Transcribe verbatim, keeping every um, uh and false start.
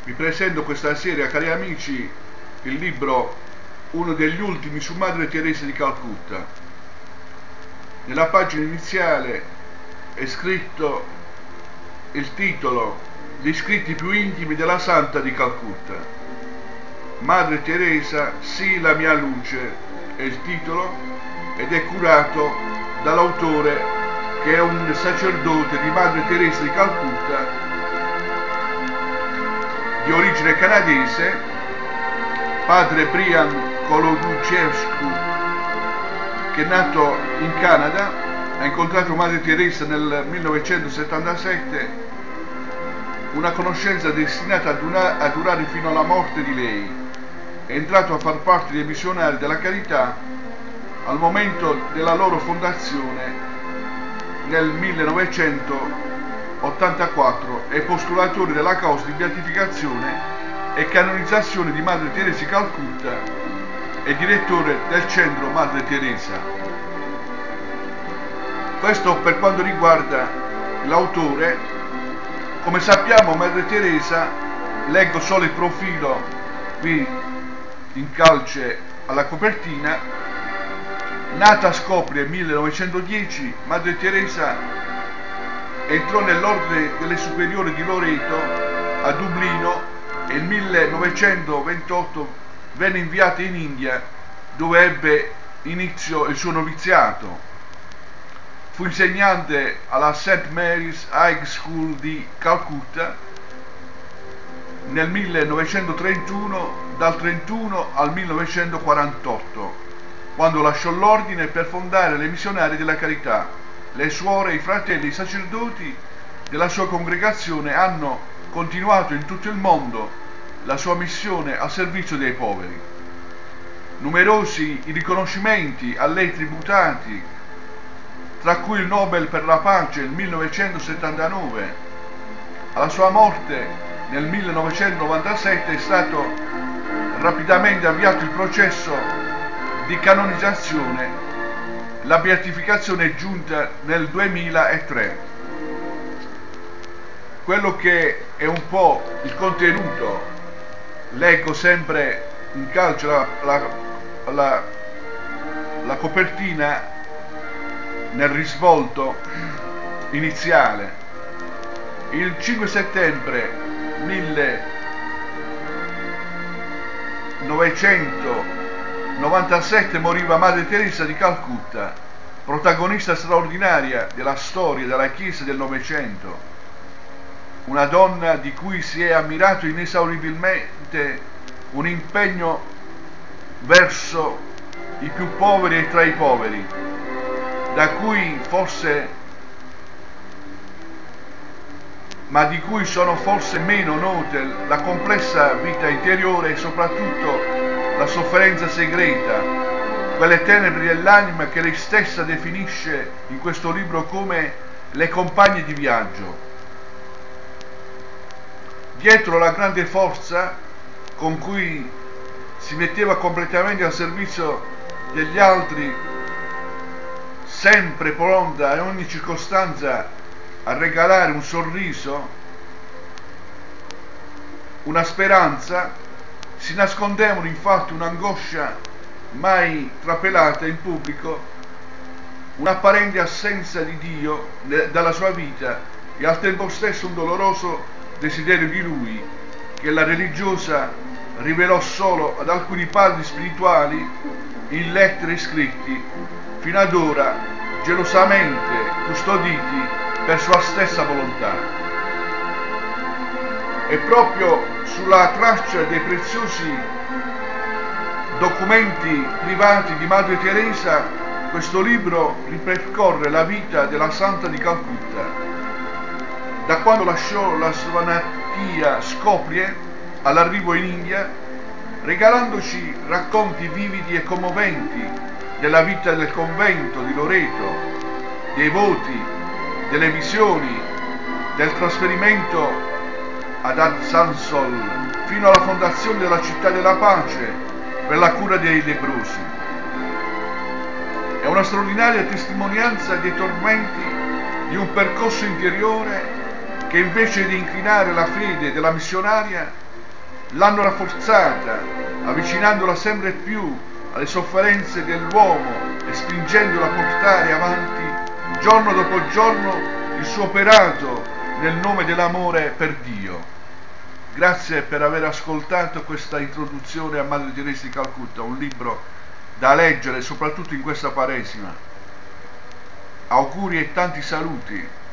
Vi presento questa sera, cari amici, il libro, uno degli ultimi, su Madre Teresa di Calcutta. Nella pagina iniziale è scritto il titolo: Gli scritti più intimi della Santa di Calcutta. Madre Teresa, sì, la mia luce, è il titolo, ed è curato dall'autore, che è un sacerdote di Madre Teresa di Calcutta, di origine canadese, padre Brian Kolodziejczuk, che è nato in Canada, ha incontrato Madre Teresa nel millenovecentosettantasette, una conoscenza destinata a durare fino alla morte di lei. È entrato a far parte dei missionari della carità al momento della loro fondazione nel millenovecentottantaquattro, è postulatore della causa di beatificazione e canonizzazione di Madre Teresa di Calcutta e direttore del centro Madre Teresa. Questo per quanto riguarda l'autore. Come sappiamo, Madre Teresa, leggo solo il profilo qui in calce alla copertina, nata a Skopje nel millenovecentodieci, Madre Teresa entrò nell'ordine delle superiori di Loreto a Dublino e nel millenovecentoventotto venne inviata in India, dove ebbe inizio il suo noviziato. Fu insegnante alla Saint Mary's High School di Calcutta nel millenovecentotrentuno, dal trentuno al millenovecentoquarantotto, quando lasciò l'ordine per fondare le missionarie della carità. Le suore, i fratelli e i sacerdoti della sua congregazione hanno continuato in tutto il mondo la sua missione al servizio dei poveri. Numerosi i riconoscimenti a lei tributati, tra cui il Nobel per la pace nel millenovecentosettantanove. Alla sua morte nel millenovecentonovantasette è stato rapidamente avviato il processo di canonizzazione. La beatificazione è giunta nel duemilatré. Quello che è un po' il contenuto, leggo sempre in calcio la, la, la, la copertina nel risvolto iniziale. Il cinque settembre millenovecentonovantasette moriva Madre Teresa di Calcutta, protagonista straordinaria della storia della Chiesa del Novecento, una donna di cui si è ammirato inesauribilmente un impegno verso i più poveri e tra i poveri, da cui forse ma di cui sono forse meno note la complessa vita interiore e soprattutto la sofferenza segreta, quelle tenebre dell'anima che lei stessa definisce in questo libro come le compagne di viaggio. Dietro la grande forza con cui si metteva completamente al servizio degli altri, sempre pronta in ogni circostanza a regalare un sorriso, una speranza, si nascondevano infatti un'angoscia mai trapelata in pubblico, un'apparente assenza di Dio dalla sua vita e al tempo stesso un doloroso desiderio di Lui, che la religiosa rivelò solo ad alcuni padri spirituali in lettere e scritti, fino ad ora gelosamente custoditi per sua stessa volontà. E proprio sulla traccia dei preziosi documenti privati di Madre Teresa, questo libro ripercorre la vita della Santa di Calcutta, da quando lasciò la sua natia Skopje all'arrivo in India, regalandoci racconti vividi e commoventi della vita del convento di Loreto, dei voti, delle visioni, del trasferimento ad Arzansol fino alla fondazione della città della pace per la cura dei leprosi. È una straordinaria testimonianza dei tormenti di un percorso interiore che, invece di inclinare la fede della missionaria, l'hanno rafforzata, avvicinandola sempre più alle sofferenze dell'uomo e spingendola a portare avanti giorno dopo giorno il suo operato nel nome dell'amore per Dio. Grazie per aver ascoltato questa introduzione a Madre Teresa di Calcutta, un libro da leggere soprattutto in questa Quaresima. Auguri e tanti saluti.